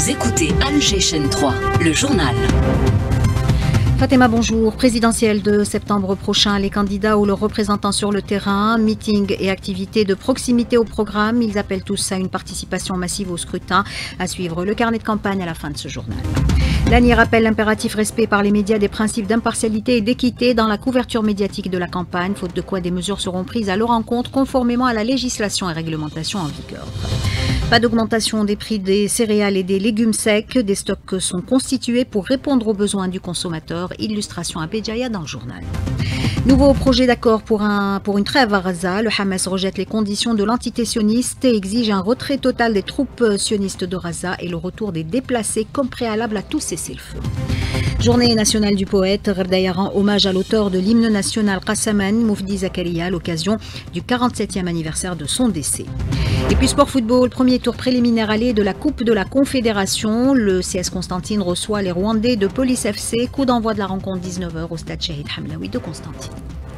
Vous écoutez Al-Jaysh 3, le journal. Fatima, bonjour. Présidentielle de septembre prochain, les candidats ou leurs représentants sur le terrain, meetings et activités de proximité au programme. Ils appellent tous à une participation massive au scrutin. À suivre le carnet de campagne à la fin de ce journal. L'ANI rappelle l'impératif respect par les médias des principes d'impartialité et d'équité dans la couverture médiatique de la campagne, faute de quoi des mesures seront prises à leur encontre conformément à la législation et réglementation en vigueur. Pas d'augmentation des prix des céréales et des légumes secs. Des stocks sont constitués pour répondre aux besoins du consommateur. Illustration à Béjaïa dans le journal. Nouveau projet d'accord pour une trêve à Gaza. Le Hamas rejette les conditions de l'entité sioniste et exige un retrait total des troupes sionistes de Gaza et le retour des déplacés comme préalable à tout cessez-le-feu. Journée nationale du poète. Rebdaïa rend hommage à l'auteur de l'hymne national Qassaman, Moufdi Zakaria, à l'occasion du 47e anniversaire de son décès. Et puis sport football, premier tour préliminaire aller de la Coupe de la Confédération. Le CS Constantine reçoit les Rwandais de Police FC. Coup d'envoi de la rencontre 19h au stade Shahid Hamlaoui de Constantine.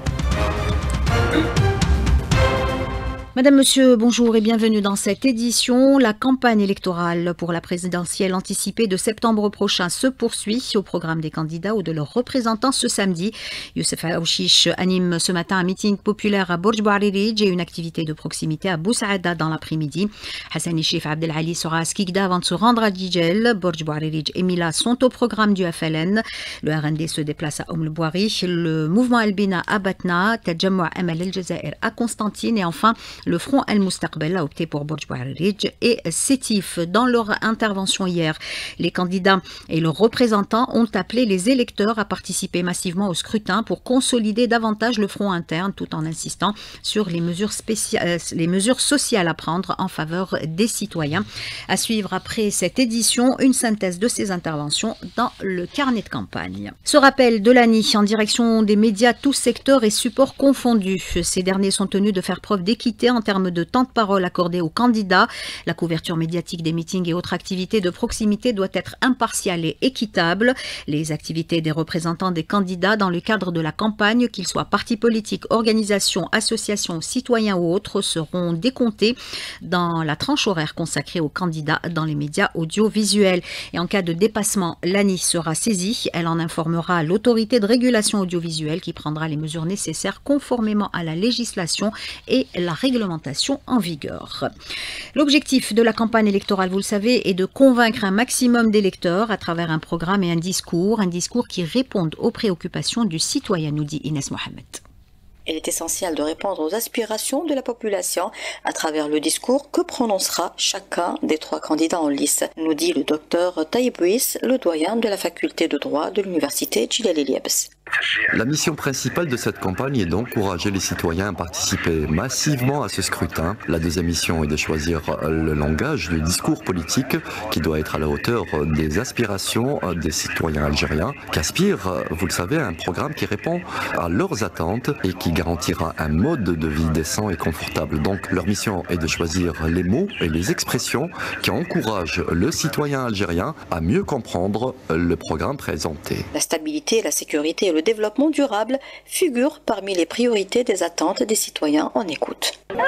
Madame, Monsieur, bonjour et bienvenue dans cette édition. La campagne électorale pour la présidentielle anticipée de septembre prochain se poursuit au programme des candidats ou de leurs représentants ce samedi. Youssef Aouchiche anime ce matin un meeting populaire à Borj Bouaririj et une activité de proximité à Boussaada dans l'après-midi. Hassan Chif Abdelali sera à Skikda avant de se rendre à Djidjel. Borj Bouaririj et Mila sont au programme du FLN. Le RND se déplace à Oum el-Bouari, le mouvement Albina à Batna, Tadjamou Amal el-Jazair à Constantine et enfin le Front Al-Mustaqbel a opté pour Borj Bouaririj et Sétif. Dans leur intervention hier, les candidats et leurs représentants ont appelé les électeurs à participer massivement au scrutin pour consolider davantage le front interne tout en insistant sur les mesures sociales à prendre en faveur des citoyens. À suivre après cette édition, une synthèse de ces interventions dans le carnet de campagne. Ce rappel de l'ANI en direction des médias tous secteurs et supports confondus. Ces derniers sont tenus de faire preuve d'équité en termes de temps de parole accordé aux candidats. La couverture médiatique des meetings et autres activités de proximité doit être impartiale et équitable. Les activités des représentants des candidats dans le cadre de la campagne, qu'ils soient partis politiques, organisations, associations, citoyens ou autres, seront décomptées dans la tranche horaire consacrée aux candidats dans les médias audiovisuels. Et en cas de dépassement, l'ANI sera saisie. Elle en informera l'autorité de régulation audiovisuelle qui prendra les mesures nécessaires conformément à la législation et la réglementation en vigueur. L'objectif de la campagne électorale, vous le savez, est de convaincre un maximum d'électeurs à travers un programme et un discours qui répondent aux préoccupations du citoyen, nous dit Inès Mohamed. Il est essentiel de répondre aux aspirations de la population à travers le discours que prononcera chacun des trois candidats en lice, nous dit le docteur Taïb Ouis, le doyen de la faculté de droit de l'université Djilal Eliabs. La mission principale de cette campagne est d'encourager les citoyens à participer massivement à ce scrutin. La deuxième mission est de choisir le langage, le discours politique qui doit être à la hauteur des aspirations des citoyens algériens, qui aspirent, vous le savez, à un programme qui répond à leurs attentes et qui garantira un mode de vie décent et confortable. Donc leur mission est de choisir les mots et les expressions qui encouragent le citoyen algérien à mieux comprendre le programme présenté. La stabilité, la sécurité et le développement durable figurent parmi les priorités des attentes des citoyens en écoute.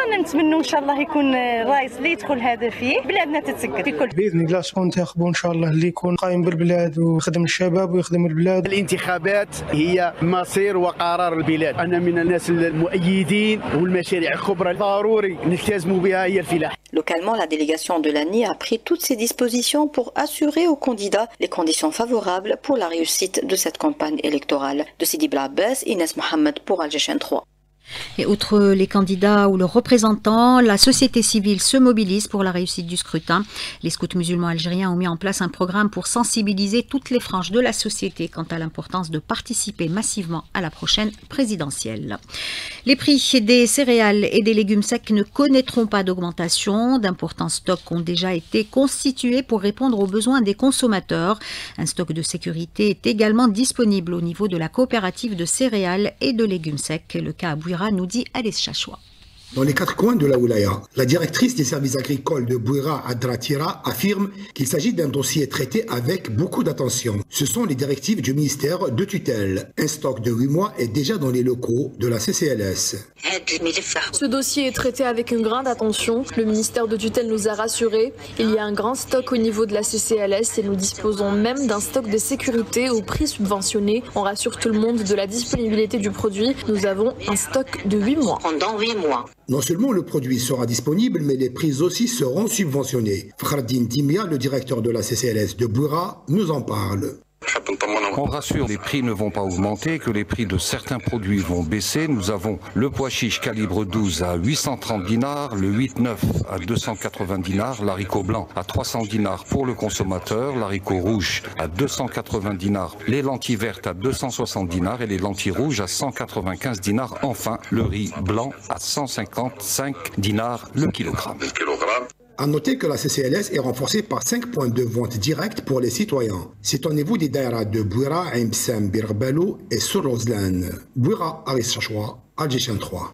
باذن الله شكون ننتخبوا ان شاء الله اللي يكون قايم بالبلاد ويخدم الشباب ويخدم البلاد. الانتخابات هي مصير وقرار البلاد. انا من الناس المؤيدين والمشاريع الكبرى ضروري نلتزموا بها هي الفلاح. Localement, la délégation de l'ANI a pris toutes ses dispositions pour assurer aux candidats les conditions favorables pour la réussite de cette campagne électorale. De Sidi Blabès, Inès Mohamed pour Al-Jaysh 3. Et outre les candidats ou leurs représentants, la société civile se mobilise pour la réussite du scrutin. Les scouts musulmans algériens ont mis en place un programme pour sensibiliser toutes les franges de la société quant à l'importance de participer massivement à la prochaine présidentielle. Les prix des céréales et des légumes secs ne connaîtront pas d'augmentation. D'importants stocks ont déjà été constitués pour répondre aux besoins des consommateurs. Un stock de sécurité est également disponible au niveau de la coopérative de céréales et de légumes secs. Le cas à Bouira nous dit Alice Chachoua. dans les 4 coins de la Wilaya. La directrice des services agricoles de Bouira Adratira affirme qu'il s'agit d'un dossier traité avec beaucoup d'attention. Ce sont les directives du ministère de tutelle. Un stock de 8 mois est déjà dans les locaux de la CCLS. Ce dossier est traité avec une grande attention. Le ministère de tutelle nous a rassurés. Il y a un grand stock au niveau de la CCLS et nous disposons même d'un stock de sécurité au prix subventionné. On rassure tout le monde de la disponibilité du produit. Nous avons un stock de 8 mois. Pendant 8 mois. Non seulement le produit sera disponible, mais les prix aussi seront subventionnés. Fakhreddine Dimia, le directeur de la CCLS de Bouira, nous en parle. On rassure, les prix ne vont pas augmenter, que les prix de certains produits vont baisser. Nous avons le pois chiche calibre 12 à 830 dinars, le 8-9 à 280 dinars, l'haricot blanc à 300 dinars pour le consommateur, l'haricot rouge à 280 dinars, les lentilles vertes à 260 dinars et les lentilles rouges à 195 dinars. Enfin, le riz blanc à 155 dinars le kilogramme. À noter que la CCLS est renforcée par 5 points de vente directs pour les citoyens. C'est au niveau des daïras de Bouira, Imsam, Birbalou et Sourozlan. Bouira, Aris Chachoua, Alger 3.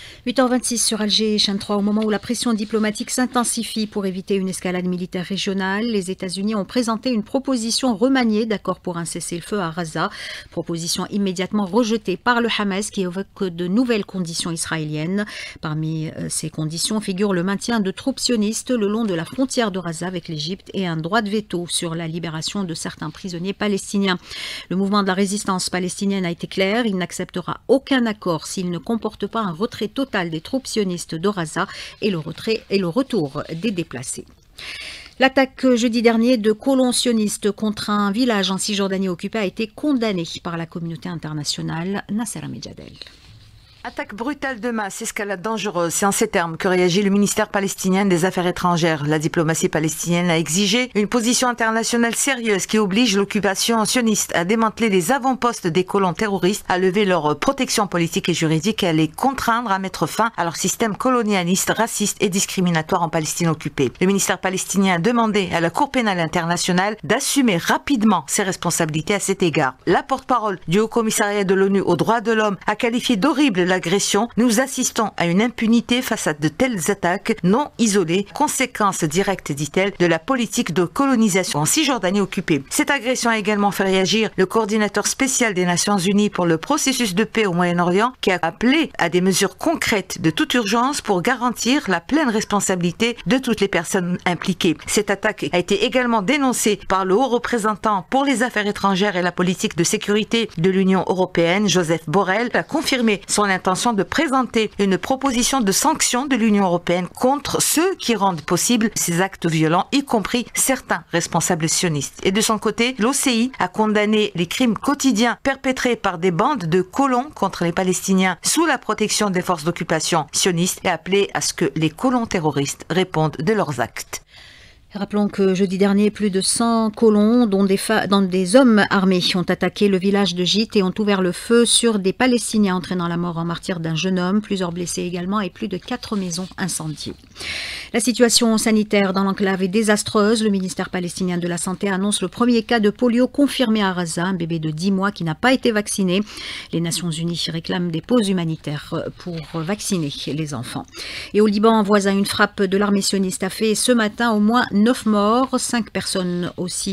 8h26 sur Alger, chaîne 3, au moment où la pression diplomatique s'intensifie pour éviter une escalade militaire régionale, les États-Unis ont présenté une proposition remaniée d'accord pour un cessez-le-feu à Gaza. Proposition immédiatement rejetée par le Hamas qui évoque de nouvelles conditions israéliennes. Parmi ces conditions figure le maintien de troupes sionistes le long de la frontière de Gaza avec l'Égypte et un droit de veto sur la libération de certains prisonniers palestiniens. Le mouvement de la résistance palestinienne a été clair, il n'acceptera aucun accord s'il ne comporte pas un retrait total des troupes sionistes de Gaza et le retour des déplacés. L'attaque jeudi dernier de colons sionistes contre un village en Cisjordanie occupé a été condamnée par la communauté internationale. Nasser Medjadel. Attaque brutale de masse, escalade dangereuse, c'est en ces termes que réagit le ministère palestinien des Affaires étrangères. La diplomatie palestinienne a exigé une position internationale sérieuse qui oblige l'occupation sioniste à démanteler les avant-postes des colons terroristes, à lever leur protection politique et juridique et à les contraindre à mettre fin à leur système colonialiste, raciste et discriminatoire en Palestine occupée. Le ministère palestinien a demandé à la Cour pénale internationale d'assumer rapidement ses responsabilités à cet égard. La porte-parole du Haut-Commissariat de l'ONU aux droits de l'homme a qualifié d'horrible l'agression. Nous assistons à une impunité face à de telles attaques non isolées, conséquence directe, dit-elle, de la politique de colonisation en Cisjordanie occupée. Cette agression a également fait réagir le coordinateur spécial des Nations Unies pour le processus de paix au Moyen-Orient, qui a appelé à des mesures concrètes de toute urgence pour garantir la pleine responsabilité de toutes les personnes impliquées. Cette attaque a été également dénoncée par le haut représentant pour les affaires étrangères et la politique de sécurité de l'Union européenne, Joseph Borrell, a confirmé son intention de présenter une proposition de sanctions de l'Union européenne contre ceux qui rendent possible ces actes violents, y compris certains responsables sionistes. Et de son côté, l'OCI a condamné les crimes quotidiens perpétrés par des bandes de colons contre les Palestiniens sous la protection des forces d'occupation sionistes et appelé à ce que les colons terroristes répondent de leurs actes. Rappelons que jeudi dernier, plus de 100 colons, dont des hommes armés, ont attaqué le village de Gite et ont ouvert le feu sur des Palestiniens, entraînant la mort en martyre d'un jeune homme, plusieurs blessés également et plus de 4 maisons incendiées. La situation sanitaire dans l'enclave est désastreuse. Le ministère palestinien de la Santé annonce le premier cas de polio confirmé à Gaza, un bébé de 10 mois qui n'a pas été vacciné. Les Nations Unies réclament des pauses humanitaires pour vacciner les enfants. Et au Liban, voisin, une frappe de l'armée sioniste a fait ce matin au moins 9 morts, 5 personnes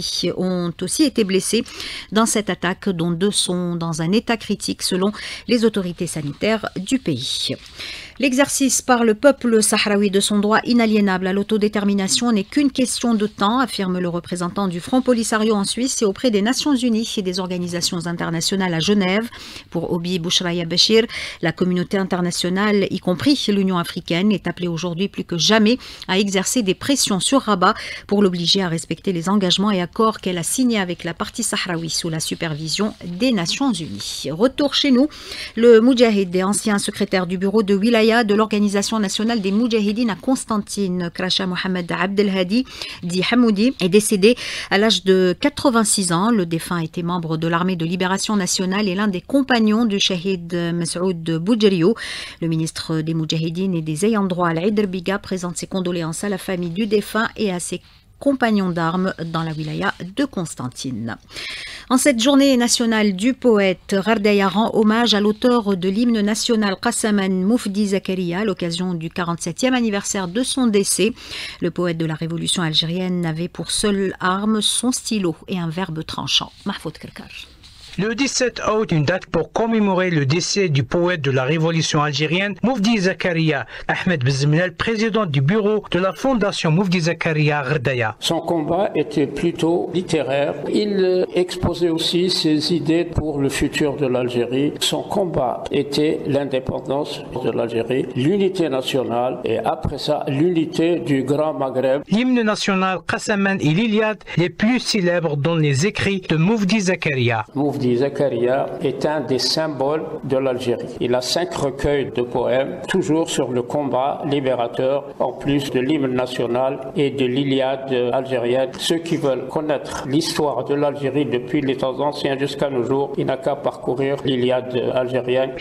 ont aussi été blessées dans cette attaque, dont 2 sont dans un état critique selon les autorités sanitaires du pays. L'exercice par le peuple sahraoui de son droit inaliénable à l'autodétermination n'est qu'une question de temps, affirme le représentant du Front Polisario en Suisse et auprès des Nations Unies et des organisations internationales à Genève. Pour Obi Bouchraya Bachir, la communauté internationale, y compris l'Union africaine, est appelée aujourd'hui plus que jamais à exercer des pressions sur Rabat pour l'obliger à respecter les engagements et accords qu'elle a signés avec la partie sahraoui sous la supervision des Nations Unies. Retour chez nous, le Moudjahid et ancien secrétaire du bureau de Wilaya de l'Organisation nationale des Moudjahidines à Constantine, Krasha Mohamed Abdelhadi, dit Hamoudi, est décédé à l'âge de 86 ans. Le défunt était membre de l'armée de libération nationale et l'un des compagnons du Shahid Masoud Boudjerio. Le ministre des Moudjahidines et des ayants droit, Al-Aïd Biga, présente ses condoléances à la famille du défunt et à ses compagnon d'armes dans la wilaya de Constantine. En cette journée nationale du poète, Gherdaya rend hommage à l'auteur de l'hymne national Qassaman Moufdi Zakaria à l'occasion du 47e anniversaire de son décès. Le poète de la révolution algérienne n'avait pour seule arme son stylo et un verbe tranchant. Mahfoud Kerkar. Le 17 août, une date pour commémorer le décès du poète de la révolution algérienne, Moufdi Zakaria. Ahmed Bezmenel, président du bureau de la fondation Moufdi Zakaria Gherdaya. Son combat était plutôt littéraire. Il exposait aussi ses idées pour le futur de l'Algérie. Son combat était l'indépendance de l'Algérie, l'unité nationale et après ça, l'unité du Grand Maghreb. L'hymne national Qassaman et l'Iliade les plus célèbres dans les écrits de Moufdi Zakaria. Moufdi Zakaria est un des symboles de l'Algérie. Il a 5 recueils de poèmes, toujours sur le combat libérateur, en plus de l'hymne national et de l'Iliade algérienne. Ceux qui veulent connaître l'histoire de l'Algérie depuis les temps anciens jusqu'à nos jours, il n'a qu'à parcourir l'Iliade algérienne.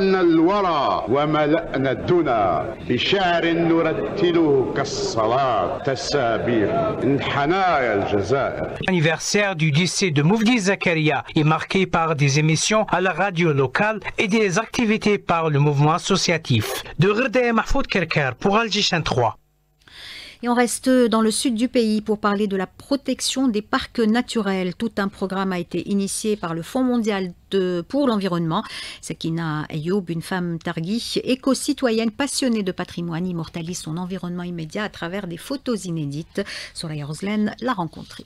L'anniversaire du décès de Moufdi Zakaria est marqué par des émissions à la radio locale et des activités par le mouvement associatif. De Gherdaya, Mahfoud Kerkar pour Alger Chaîne 3. Et on reste dans le sud du pays pour parler de la protection des parcs naturels. Tout un programme a été initié par le Fonds mondial pour l'environnement. Sakina Ayoub, une femme targhi, éco-citoyenne passionnée de patrimoine, immortalise son environnement immédiat à travers des photos inédites. Soraya Roslen l'a rencontrée.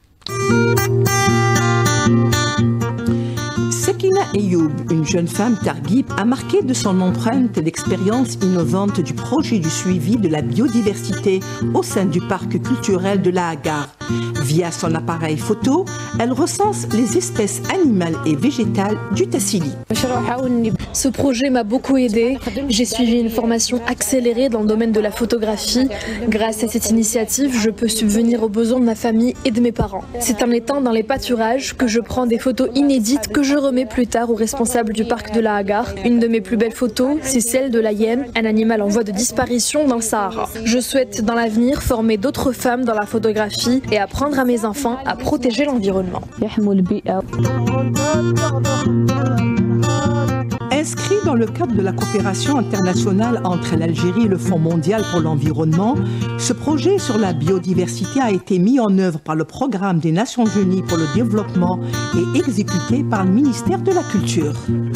Sakina Ayoub, une jeune femme targhib, a marqué de son empreinte l'expérience innovante du projet du suivi de la biodiversité au sein du parc culturel de la Hagar. Via son appareil photo, elle recense les espèces animales et végétales du Tassili. Ce projet m'a beaucoup aidé. J'ai suivi une formation accélérée dans le domaine de la photographie. Grâce à cette initiative, je peux subvenir aux besoins de ma famille et de mes parents. C'est en étant dans les pâturages que je prends des photos inédites que je remets plus tard aux responsables du parc de la Hagar. Une de mes plus belles photos, c'est celle de la hyène, un animal en voie de disparition dans le Sahara. Je souhaite dans l'avenir former d'autres femmes dans la photographie et apprendre à mes enfants à protéger l'environnement. Inscrit dans le cadre de la coopération internationale entre l'Algérie et le Fonds mondial pour l'environnement, ce projet sur la biodiversité a été mis en œuvre par le Programme des Nations Unies pour le développement et exécuté par le ministère de la Culture.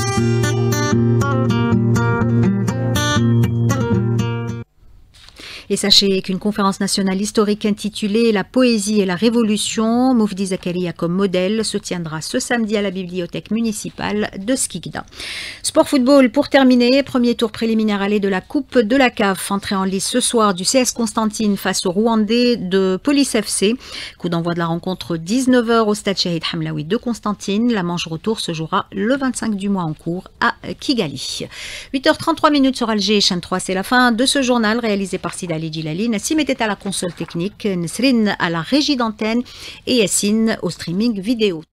Et sachez qu'une conférence nationale historique intitulée « La poésie et la révolution », Moufdi Zakaria comme modèle, se tiendra ce samedi à la bibliothèque municipale de Skikda. Sport football pour terminer, premier tour préliminaire aller de la Coupe de la CAF, entrée en lice ce soir du CS Constantine face au Rwandais de Police FC. Coup d'envoi de la rencontre 19h au stade Shahid Hamlaoui de Constantine. La manche retour se jouera le 25 du mois en cours à Kigali. 8h33 sur Alger, chaîne 3, c'est la fin de ce journal réalisé par Sida Ali Djilali. Nassim était à la console technique, Nesrine à la régie d'antenne et Yassine au streaming vidéo.